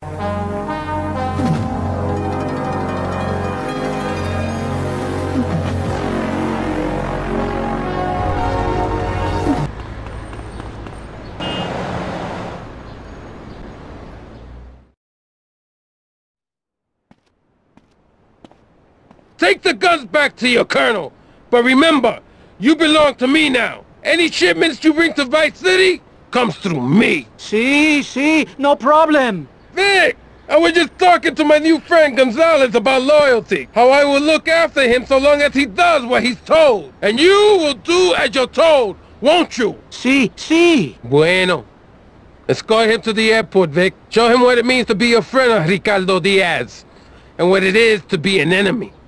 Take the guns back to your colonel. But remember, you belong to me now. Any shipments you bring to Vice City comes through me. Sí, no problem. Vic, I was just talking to my new friend Gonzalez about loyalty. How I will look after him so long as he does what he's told. And you will do as you're told, won't you? Sí. Bueno. Escort him to the airport, Vic. Show him what it means to be a friend of Ricardo Diaz. And what it is to be an enemy.